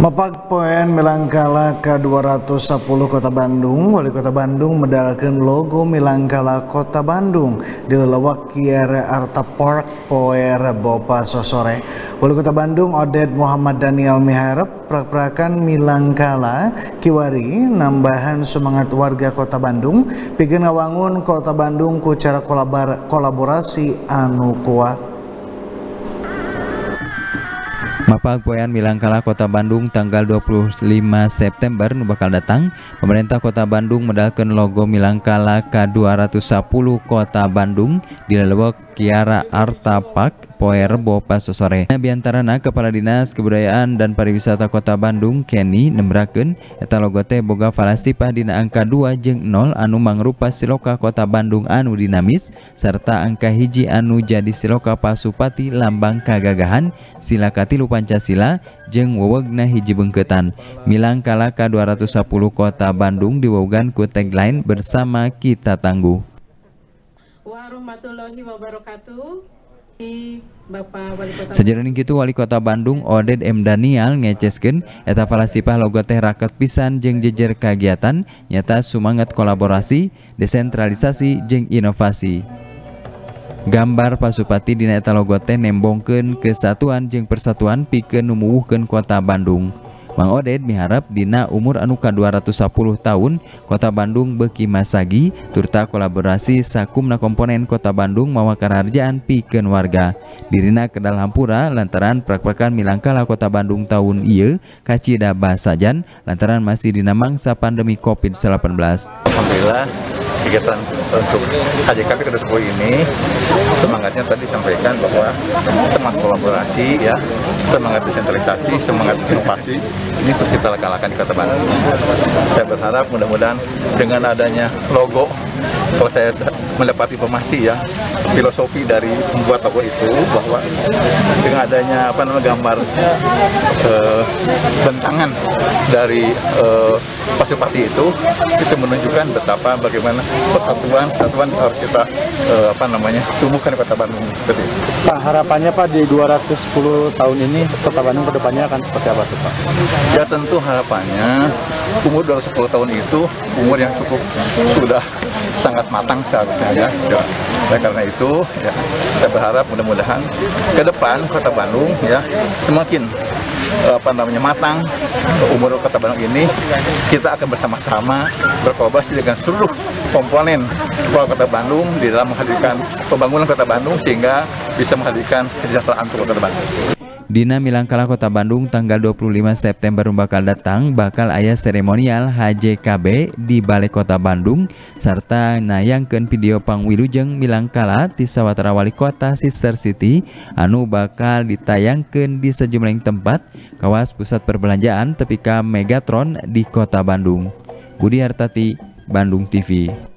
Mapag poen Milangkala ke-210 Kota Bandung, Wali Kota Bandung medalkeun logo Milangkala Kota Bandung di lelewak kieu Arta Park poe Bopa sosore. Wali Kota Bandung Oded Muhammad Daniel miharep prak-prakan Milangkala kiwari nambahan semangat warga Kota Bandung pikeun ngawangun Kota Bandung ku cara kolaborasi anu kuat. Mapag poean Milangkala Kota Bandung tanggal 25 September nu bakal datang, pemerintah Kota Bandung medalkeun logo Milangkala ke-210 Kota Bandung di lelewek Kiara Arta Park poe Rebo pas sore. Biantarana Kepala Dinas Kebudayaan dan Pariwisata Kota Bandung Kenny nembrakeun eta logo teh boga falasipah dina angka 2 jeung 0 anu mangrupa siloka Kota Bandung anu dinamis sarta angka 1 anu jadi siloka pasupati lambang kagagahan sila katilu Pancasila jeung wewegna hiji beungkeutan. Milangkala ke-210 Kota Bandung diwewegan ku tagline bersama kita tangguh. Warahmatullahi wabarakatuh. Bapak Wali Kota. Sajroning kitu Wali Kota Bandung Oded M Daniel ngeceskeun eta falasipah logo teh raket pisan jeung jejer kagiatan nyata sumangat kolaborasi, desentralisasi jeung inovasi. Gambar pasupati dina eta logo teh nembongkeun kesatuan jeung persatuan pikeun numuwuhkeun Kota Bandung. Mang Oded miharap dina umur anu ka-210 tahun Kota Bandung beuki masagi turta kolaborasi sakumna komponen Kota Bandung mawa karharjaan pikeun warga. Dirina kedal hampura lantaran prak-prakan Milangkala Kota Bandung tahun ieu kacida basajan lantaran masih dina mangsa pandemi Covid-19. Alhamdulillah kegiatan untuk KJKP ke-210 ini semangatnya tadi disampaikan bahwa semangat kolaborasi ya, semangat desentralisasi, semangat inovasi ini terus kita lakukan di Kota Bandung. Saya berharap mudah-mudahan dengan adanya logo, kalau saya mendapat informasi ya, filosofi dari membuat logo itu bahwa dengan adanya gambar bentangan dari pasupati itu menunjukkan betapa bagaimana persatuan harus kita tumbuhkan di Kota Bandung seperti itu. Pak, harapannya Pak di 210 tahun ini Kota Bandung kedepannya akan seperti apa tuh Pak? Ya tentu harapannya umur 210 tahun itu umur yang cukup sudah sangat matang seharusnya ya. Karena itu ya, saya berharap mudah-mudahan ke depan Kota Bandung ya semakin matang umur Kota Bandung ini kita akan bersama-sama berkolaborasi dengan seluruh komponen Kota Bandung di dalam menghadirkan pembangunan Kota Bandung sehingga bisa menghadirkan kesejahteraan untuk Kota Bandung. Dina Milangkala Kota Bandung tanggal 25 September bakal datang bakal aya seremonial HJKB di Balai Kota Bandung serta nayangkeun video pangwilujeng Milangkala ti sawatara wali kota Sister City anu bakal ditayangkeun di sejumlah tempat kawas pusat perbelanjaan tepi ka Megatron di Kota Bandung. Budi Hartati, Bandung TV.